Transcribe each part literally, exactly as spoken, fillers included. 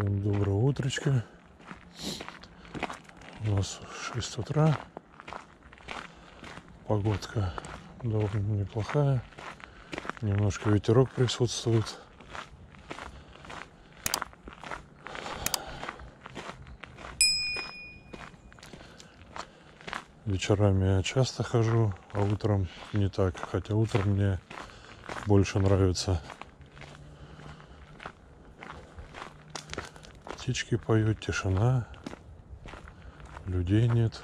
Всем доброго утречка. У нас шесть утра. Погодка довольно неплохая. Немножко ветерок присутствует. Вечерами я часто хожу, а утром не так. Хотя утром мне больше нравится. Птички поют, тишина, людей нет.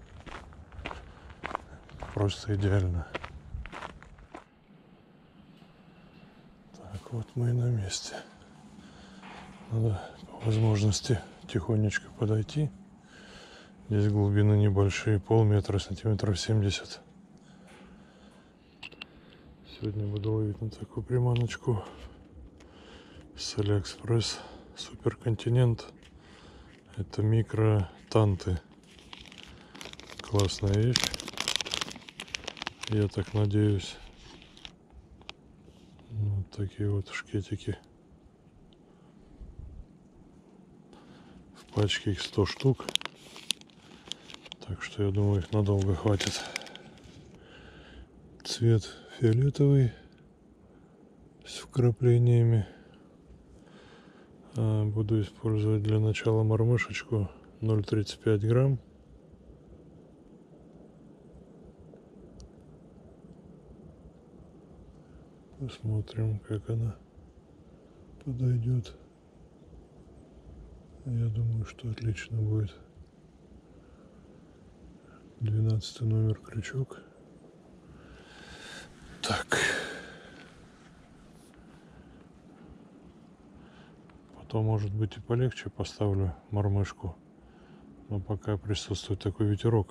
Просто идеально. Так, вот мы и на месте. Надо по возможности тихонечко подойти. Здесь глубины небольшие, полметра, сантиметров семьдесят. Сегодня буду ловить на такую приманочку с Алиэкспресс. Суперконтинент. Это микро-танты. Классная вещь. Я так надеюсь. Вот такие вот шкетики. В пачке их сто штук. Так что я думаю, их надолго хватит. Цвет фиолетовый с вкраплениями. Буду использовать для начала мормышечку ноль целых тридцать пять грамм. Посмотрим, как она подойдет. Я думаю, что отлично будет. двенадцатый номер крючок. Так. Потом, может быть, и полегче поставлю мормышку. Но пока присутствует такой ветерок.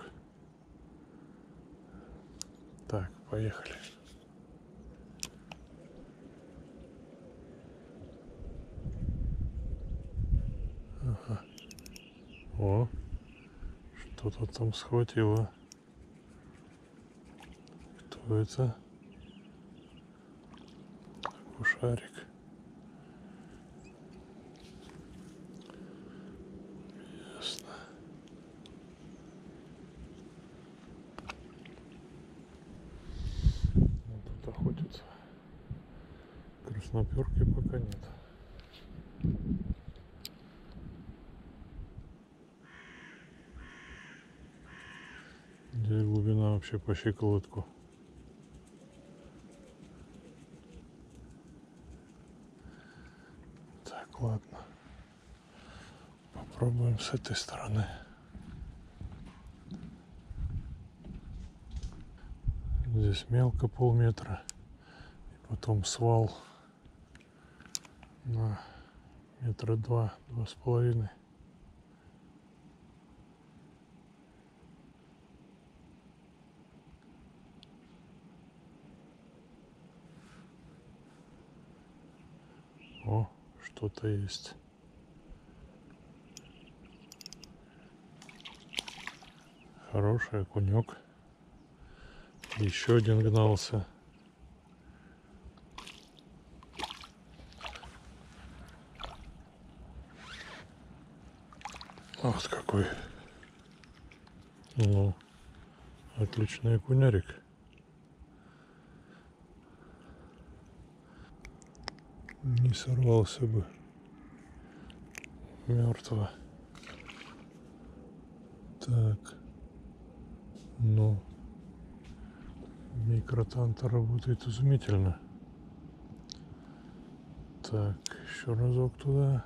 Так, поехали. Ага. О, что-то там схватило. Кто это? Кушарик. Ясно. Вот тут охотится. Красноперки пока нет. Здесь глубина вообще по щиколотку. Так, ладно. Попробуем с этой стороны. Здесь мелко полметра. И потом свал на метра два, два с половиной. О, что-то есть. Хороший окунек. Еще один гнался. Вот какой. Ну, отличный окунярик. Не сорвался бы мертво. Так. Ну, микротанта работает изумительно. Так, еще разок туда.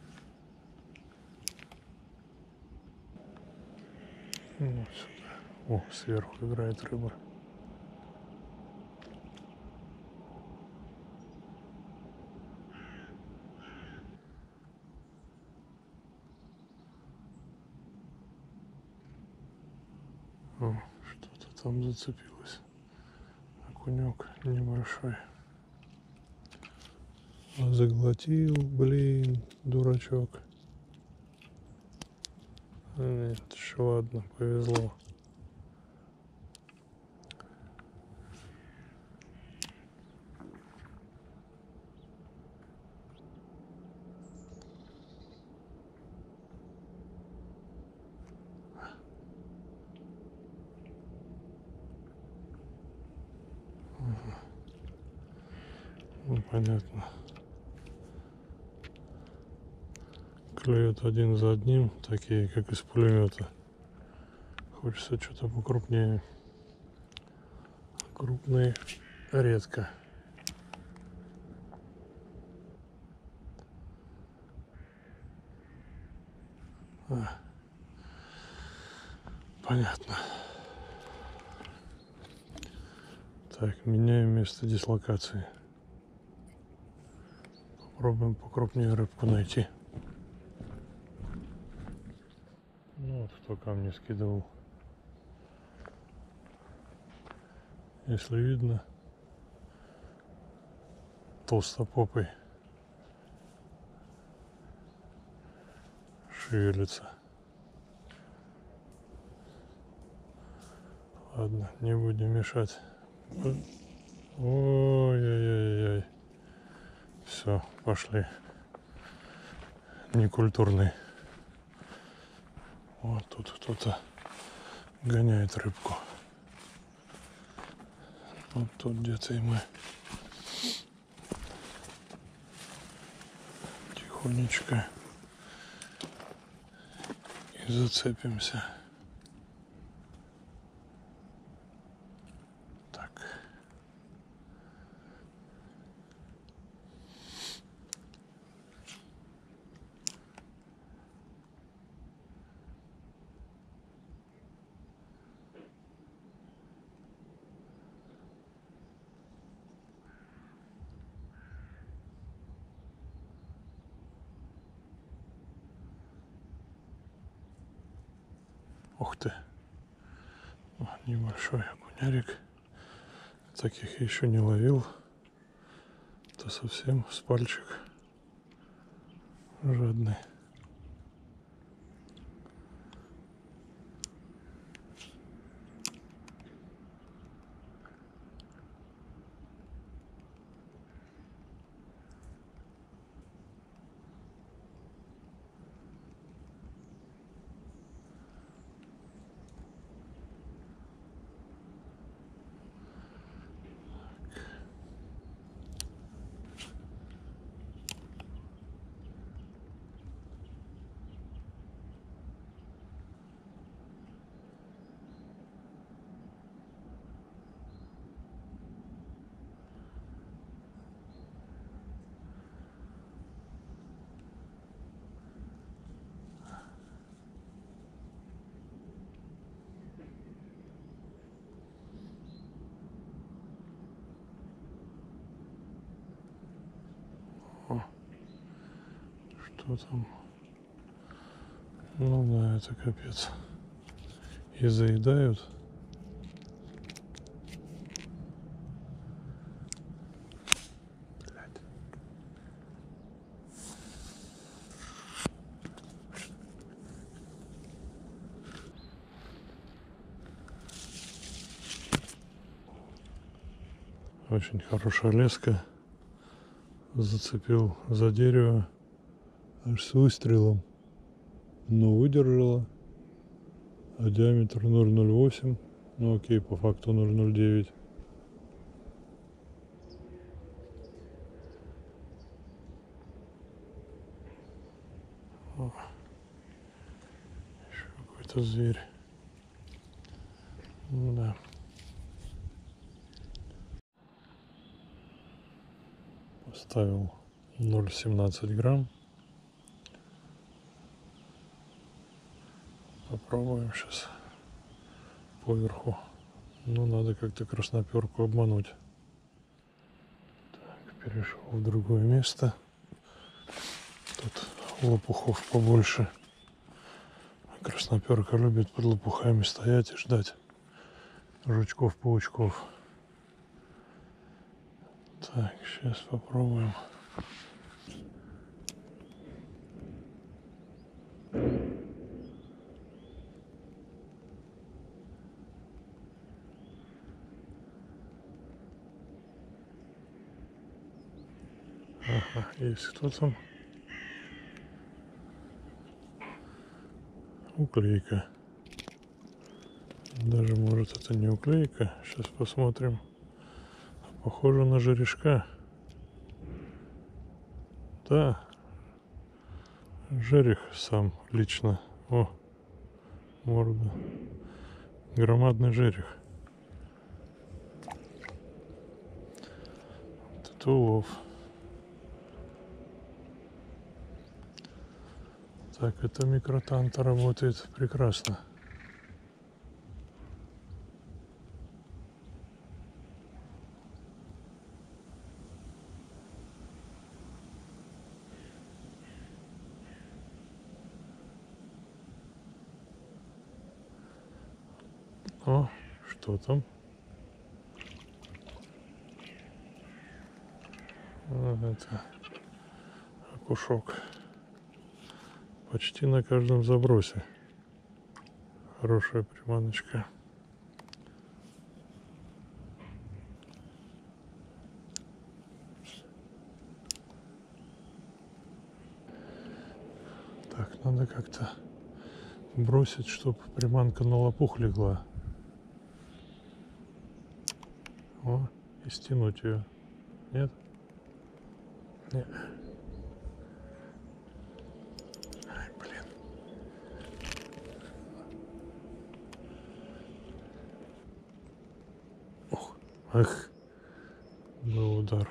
Вот сюда. О, сверху играет рыба. О, что-то там зацепилось. Окунек небольшой. Заглотил, блин, дурачок. Нет, еще ладно, повезло. Понятно. Клюют один за одним, такие как из пулемета. Хочется что-то покрупнее. Крупные редко. А, понятно. Так, меняем место дислокации. Попробуем покрупнее рыбку найти. Ну вот кто камни скидывал. Если видно, толстопопый шевелится. Ладно, не будем мешать. Ой-ой-ой-ой. Все, пошли. Некультурный. Вот тут кто-то гоняет рыбку. Вот тут где-то и мы тихонечко и зацепимся. Так. Ух ты, небольшой окунярик. Таких я еще не ловил. Это совсем с пальчик. Жадный. О, что там? Ну да, это капец. И заедают. Блядь. Очень хорошая леска. Зацепил за дерево аж с выстрелом, но выдержала. А диаметр ноль ноль восемь, ну окей, по факту ноль ноль девять. О, еще какой-то зверь. Ну да. Поставил ноль семнадцать грамм. Попробуем сейчас поверху. Ну, надо как-то красноперку обмануть. Так, перешел в другое место. Тут лопухов побольше. Красноперка любит под лопухами стоять и ждать жучков-паучков. Так, сейчас попробуем. Ага, есть кто там? Уклейка. Даже может это не уклейка. Сейчас посмотрим. Похоже на жерешка. Да, жерех сам лично. О, морда. Громадный жерех. Это улов. Так, это микротанта работает прекрасно. О, что там? Вот это окушок. Почти на каждом забросе. Хорошая приманочка. Так, надо как-то бросить, чтобы приманка на лопух легла. О, и стянуть ее. Нет? Нет. Ай, блин. Ох, эх, был удар.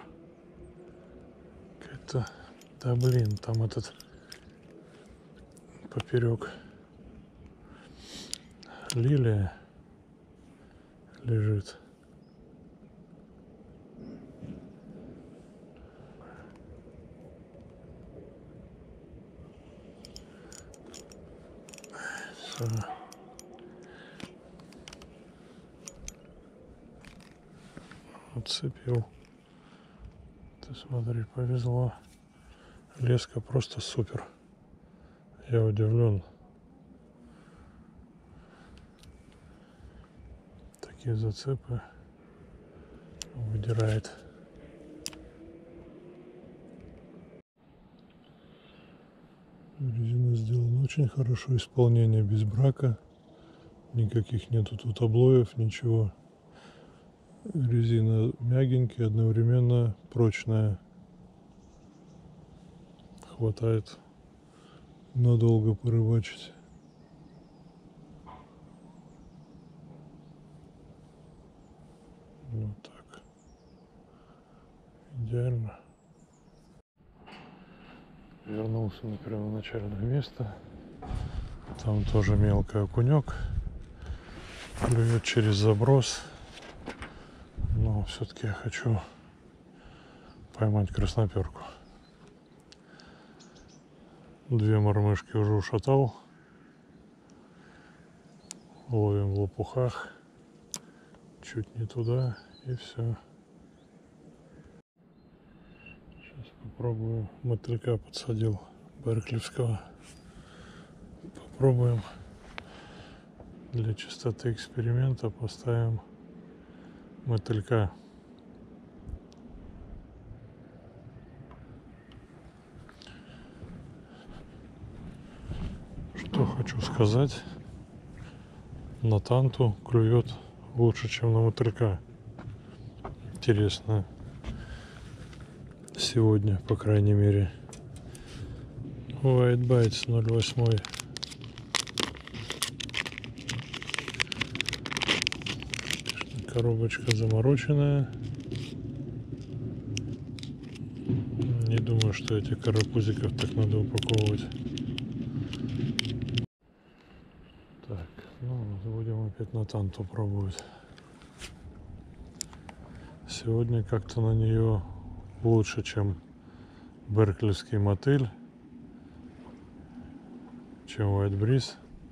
Это, да блин, там этот поперек лилия лежит. Все. Отцепил. Ты смотри, повезло. Леска просто супер. Я удивлен. Такие зацепы выдирает. Резина сделана очень хорошо. Исполнение без брака. Никаких нету тут облоев, ничего. Резина мягенькая, одновременно прочная. Хватает надолго порыбачить. Вот так. Идеально. Вернулся на первоначальное место. Там тоже мелкий окунек. Клюет через заброс. Но все-таки я хочу поймать красноперку. Две мормышки уже ушатал. Ловим в лопухах. Чуть не туда, и все. Сейчас попробую. Мотылька подсадил берклевского. Попробуем. Для чистоты эксперимента поставим мотылька. Что хочу сказать. На танту клюет лучше, чем на мотылька. Интересно. Сегодня, по крайней мере. White Bites ноль восемь. Коробочка замороченная. Не думаю, что этих карапузиков так надо упаковывать. Так, ну будем опять на танту пробовать. Сегодня как-то на нее лучше, чем берклевский мотыль, чем White Breeze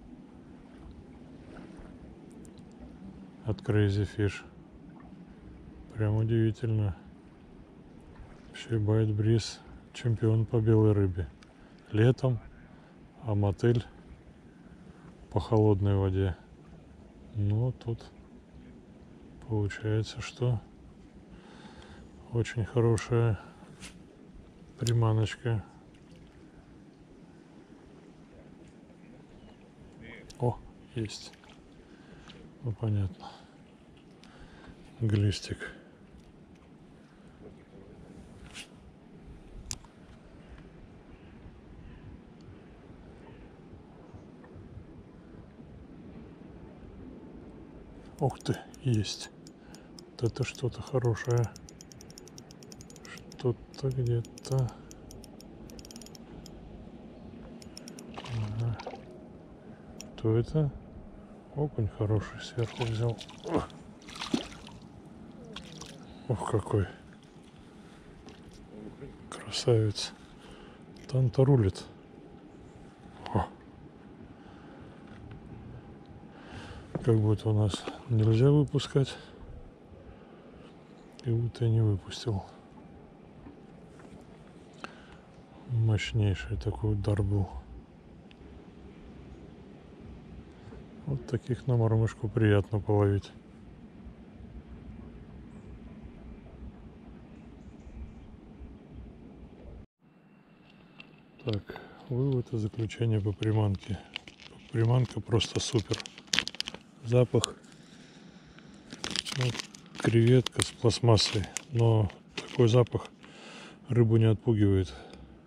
от Crazy Fish. Прям удивительно. Вообще White Breeze чемпион по белой рыбе. Летом, а мотыль по холодной воде. Ну, тут получается, что очень хорошая приманочка. О, есть. Ну, понятно. Глистик. Ух ты, есть. Вот это что-то хорошее. Что-то где-то. Ага. Кто это? Окунь хороший, сверху взял. Ох, какой красавец. Танта рулит. О. Как будто у нас нельзя выпускать. И вот я не выпустил. Мощнейший такой удар был. Вот таких на мормышку приятно половить. Так, вывод и заключение по приманке. Приманка просто супер. Запах. Ну, креветка с пластмассой. Но такой запах рыбу не отпугивает.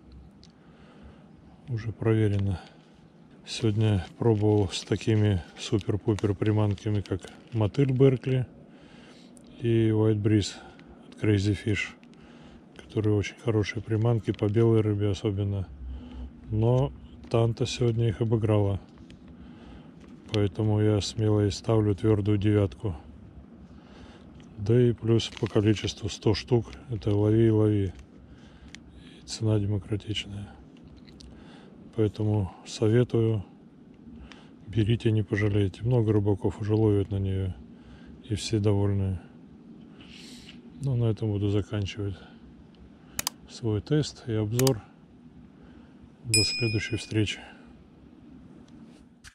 Уже проверено. Сегодня пробовал с такими супер-пупер приманками, как мотыль Беркли и White Breeze от Crazy Fish, которые очень хорошие приманки, по белой рыбе особенно. Но Танта сегодня их обыграла. Поэтому я смело и ставлю твердую девятку. Да и плюс по количеству сто штук. Это лови и лови. И цена демократичная. Поэтому советую. Берите, не пожалеете. Много рыбаков уже ловят на нее. И все довольны. Ну, на этом буду заканчивать свой тест и обзор. До следующей встречи.